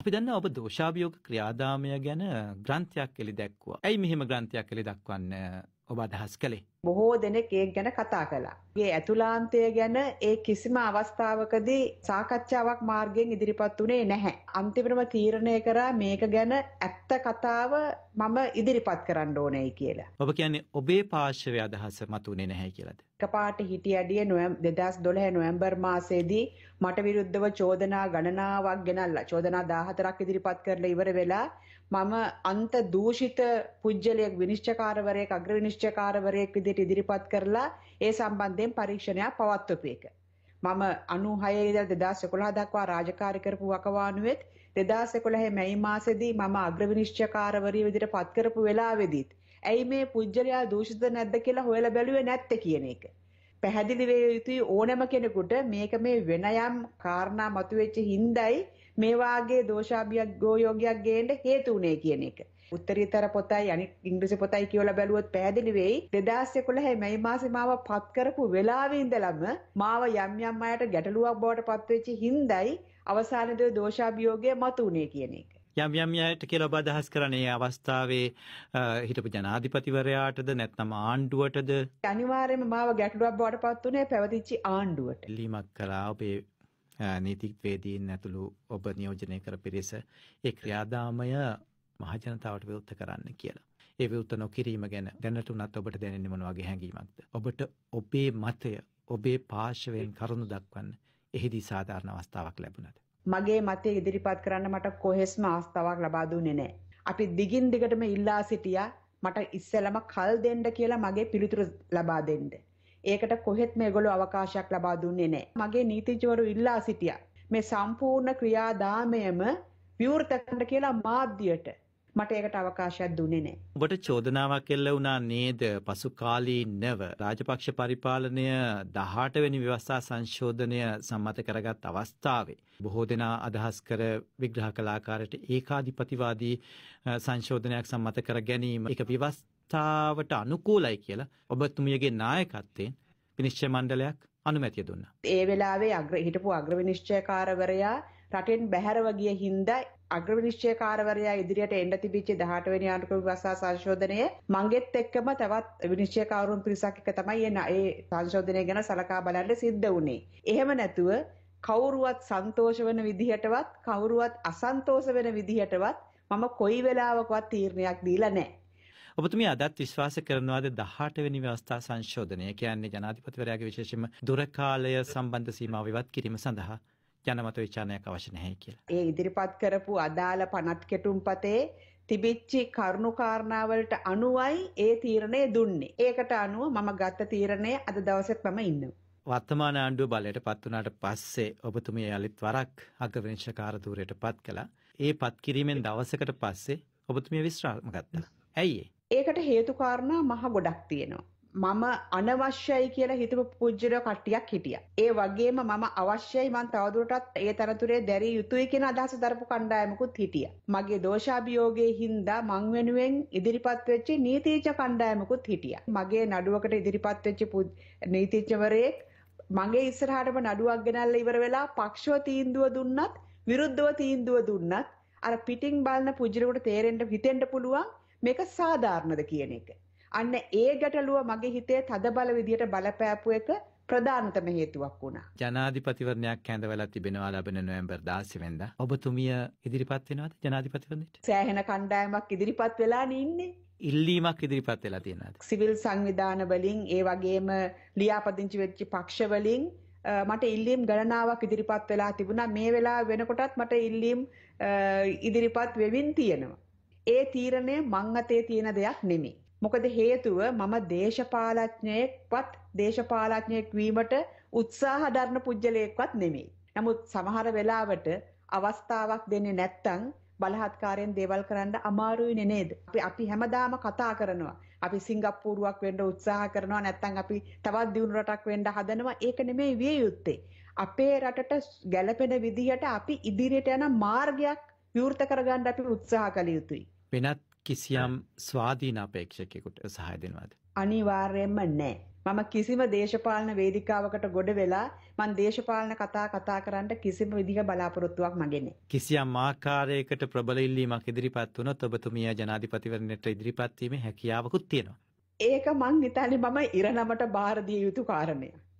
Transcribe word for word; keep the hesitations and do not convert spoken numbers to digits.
අපි දන්නවා ඔබ දෝෂාභියෝග ක්‍රියාදාමය ගැන ග්‍රන්ථයක් එලි දැක්වුවා. ඇයි මෙහෙම ග්‍රන්ථයක් එලි දක්වන්න ඔබ අදහස් කළේ? බොහෝ දෙනෙක් ඒක ගැන කතා කළා. ඒ ඇතුළාන්තය ගැන ඒ කිසිම අවස්ථාවකදී සාකච්ඡාවක් මාර්ගයෙන් ඉදිරිපත් වුණේ නැහැ. අන්තිමටම තීරණය කරා මේක ගැන ඇත්ත කතාව මම ඉදිරිපත් කරන්න ඕනේ කියලා. ඔබ කියන්නේ ඔබේ පාර්ශවයේ අදහස මතුනේ නැහැ කියලාද? එකපාරට හිටි ඇඩිය දෙදහස් දොළහ නොවැම්බර් මාසයේදී මට විරුද්ධව චෝදනා ගණනාවක් ගෙනල්ලා චෝදනා දාහතරක් ඉදිරිපත් කරලා ඉවර වෙලා මම අන්ත දූෂිත පුජ්‍යලයක් විනිශ්චයකාරවරයෙක් අග්‍ර විනිශ්චයකාරවරයෙක් විදිහට ඉදිරිපත් කරලා ඒ සම්බන්ධයෙන් පරීක්ෂණයක් පවත්වපු එක. මම අනූහය ඉඳලා දෙදහස් එකොළහ දක්වා රාජකාරී කරපු වකවානුවෙත් දෙදහස් එකොළහ මැයි මාසෙදී මම අග්‍ර විනිශ්චයකාරවරිය විදිහට පත් කරපු වෙලාවෙදීත් ඇයි මේ පුජ්‍යලයා දූෂිත නැද්ද කියලා හොයලා බැලුවේ නැත්තේ කියන එක. පැහැදිලි වේ යුතුයි ඕනෑම කෙනෙකුට මේක මේ වෙන යම් කාරණා මතුවෙච්ච හිඳයි මේ වාගේ දෝෂාභියෝගයක් ගේන්න හේතු උනේ කියන එක. උත්තරීතර පොතයි අනිත් ඉංග්‍රීසි පොතයි කියවලා බැලුවොත් පැහැදිලි වෙයි දෙදහස් එකොළහ මැයි මාසේ මාව පත් කරපු වෙලාවේ ඉඳලම මාව යම් යම් අයට ගැටලුවක් බවට පත් වෙච්ච හිඳයි අවසානයේදී දෝෂාභියෝගය මතුනේ කියන එක. යම් යම් යට කියලා ඔබ අදහස් කරන්නේ අවස්ථාවේ හිටපු ජනාධිපතිවරයාටද නැත්නම් ආණ්ඩුවටද? අනිවාර්යයෙන්ම මාව ගැටලුවක් බවට පත් උනේ පැවතිච්ච ආණ්ඩුවට. ලිමක් කළා ඔබේ නීතිඥවේදීන් ඇතුළු ඔබ නියෝජනය කර පිරිස ඒ ක්‍රියාදාමය මහජනතාවට විවෘත කරන්න කියලා. ඒ විවෘත නොකිරීම ගැන දැනට උනත් ඔබට දැනෙන්නේ මොන වගේ හැඟීමක්ද? ඔබට ඔබේ මතය ඔබේ පාර්ශවයෙන් කරුණු දක්වන්න එහිදී සාධාරණ අවස්ථාවක් ලැබුණාද? මගේ මතය ඉදිරිපත් කරන්න මට කොහෙස්ම අවස්ථාවක් ලබා දුන්නේ නැහැ. අපි දිගින් දිගටම ඉල්ලා සිටියා මට ඉස්සෙල්ලම කල් දෙන්න කියලා මගේ පිළිතුරු ලබා දෙන්න. ඒකට කොහෙත් මේගොල්ලෝ අවකාශයක් ලබා දුන්නේ නැහැ. මගේ නීතිඥවරු ඉල්ලා සිටියා මේ සම්පූර්ණ ක්‍රියාදාමයම විවෘත කරන්න කියලා මාධ්‍යයට. මට ඒකට අවකාශයක් දුන්නේ නැහැ. ඔබට චෝදනාවක් එල්ල වුණා නේද පසු කාලීනව රාජපක්ෂ පරිපාලනය දහඅට වෙනි ව්‍යවස්ථා සංශෝධනය සම්මත කරගත් අවස්ථාවේ බොහෝ දෙනා අදහස් කර විග්‍රහ කළ ආකාරයට ඒකාධිපතිවාදී සංශෝධනයක් සම්මත කර ගැනීම ඒක ව්‍යවස්ථාවට අනුකූලයි කියලා ඔබතුමියගේ නායකත්වයෙන් විනිශ්චය මණ්ඩලයක් අනුමැතිය දුන්නා. ඒ වෙලාවේ අග්‍ර හිටපු අග්‍ර විනිශ්චයකාරවරයා රටෙන් බැහැරව ගිය හින්දා අග්‍ර විනිශ්චයකාරවරයා ඉදිරියට එන්න තිබිච්ච දහඅට වෙනි ආණ්ඩුක්‍රම ව්‍යවස්ථා සංශෝධනය මගෙත් එක්කම තවත් විනිශ්චයකාරුන් පිරිසක් එක්ක තමයි ඒ සංශෝධනය ගැන සලකා බලන්න සිද්ධ වුණේ. එහෙම නැතුව කවුරුවත් සන්තෝෂ වෙන විදිහටවත් කවුරුවත් අසන්තෝෂ වෙන විදිහටවත් මම කොයි වෙලාවකවත් තීරණයක් දීලා නැහැ. ඔබතුමිය අදත් විශ්වාස කරනවාද දහඅට වෙනි ව්‍යවස්ථා සංශෝධනය කියන්නේ ජනාධිපතිවරයාගේ විශේෂයෙන්ම දුරකාලය සම්බන්ධ සීමාව ඉවත් කිරීම සඳහා ජනමත විචාරණයක් අවශ්‍ය නැහැ කියලා? ඒ ඉදිරිපත් කරපු අදාළ පනත් කෙටුම්පතේ තිබිච්ච කරුණු කාරණාවලට අනුවයි ඒ තීරණය දුන්නේ. ඒකට අනුව මම ගත්ත තීරණය අද දවසෙත් මම ඉන්නවා. වර්තමාන ආණ්ඩුව බලයට පත් වුණාට පස්සේ ඔබතුමිය යලිත් වරක් අග්‍ර විනිශ්චයකාර ධූරයට පත් කළා. ඒ පත් කිරීමෙන් දවසකට පස්සේ ඔබතුමිය විශ්‍රාම ගත්තා. ඇයි ඒ? ඒකට හේතු කාරණා මහ ගොඩක් තියෙනවා. මම අනවශ්‍යයි කියලා හිතපු පුජ්‍යල කට්ටියක් හිටියා. ඒ වගේම මම අවශ්‍යයි මං තවදුරටත් ඒ තරතුරේ දැරිය යුතුයි කියන අදහස දරපු කණ්ඩායමකුත් හිටියා. මගේ දෝෂාභියෝගයේ හින්දා මං වෙනුවෙන් ඉදිරිපත් වෙච්ච නීතිඥ කණ්ඩායමකුත් හිටියා. මගේ නඩුවකට ඉදිරිපත් වෙච්ච නීතිඥවරයෙක් මගේ ඉස්සරහටම නඩුවක් ගෙනල්ලා ඉවර වෙලා පක්ෂව තීන්දුව දුන්නත් විරුද්ධව තීන්දුව දුන්නත් අර පිටින් බලන පුජ්‍යලකට තේරෙන්න හිතෙන්න පුළුවන් මේක සාධාරණද කියන එක. අන්න ඒ ගැටලුව මගේ හිතේ තදබල විදියට බලපෑපු එක ප්‍රධානතම හේතුවක් වුණා. ජනාධිපතිවරණයක් හැඳවලා තිබෙනවා ලබන නොවැම්බර් දාසය වෙනිදා. ඔබතුමිය ඉදිරිපත් වෙනවද ජනාධිපතිවරණයට? සෑහෙන කණ්ඩායමක් ඉදිරිපත් වෙලා ඉන්නේ. ඉල්ලීමක් ඉදිරිපත් වෙලා තියෙනවද? සිවිල් සංවිධාන වලින් ඒ වගේම ලියාපදිංචි වෙච්ච පක්ෂ වලින් මට ඉල්ලීම් ගණනාවක් ඉදිරිපත් වෙලා තිබුණා. මේ වෙලාව වෙනකොටත් මට ඉල්ලීම් ඉදිරිපත් වෙමින් තියෙනවා. ඒ තීරණය මං අතේ තියෙන දෙයක් නෙමෙයි. මොකද හේතුව මම දේශපාලඥයෙක්වත් දේශපාලඥයෙක් වීමට උත්සාහ දරන පුජ්‍යලයෙක්වත් නෙමෙයි. නමුත් සමහර වෙලාවට අවස්ථාවක් දෙන්නේ නැත්තම් බලහත්කාරයෙන් දේවල් කරන්න අමාරුයිනේ නේද? අපි අපි හැමදාම කතා කරනවා. අපි සිංගප්පූරුවක් වෙන්න උත්සාහ කරනවා නැත්තම් අපි තවත් දියුණු රටක් වෙන්න හදනවා. ඒක නෙමෙයි විය යුත්තේ. අපේ රටට ගැළපෙන විදිහට අපි ඉදිරියට යන මාර්ගයක් විවෘත කරගන්න අපි උත්සාහ කළ යුතුයි. වෙනත් කිසියම් ස්වාධීන අපේක්ෂකයෙකුට සහාය දෙනවද? අනිවාර්යයෙන්ම නැහැ. මම කිසිම දේශපාලන වේදිකාවකට ගොඩ වෙලා මම දේශපාලන කතා කතා කරන්න කිසිම විදිහක බලාපොරොත්තුවක් මගේ නැහැ. කිසියම් ආකාරයකට ප්‍රබල ඉල්ලීමක් ඉදිරිපත් වුණොත් ඔබතුමිය ජනාධිපතිවරණයට ඉදිරිපත් වීමේ හැකියාවකුත් තියෙනවා. ඒක මං හිතන්නේ මම ඉරණමට බාර දිය යුතු කාරණයක්.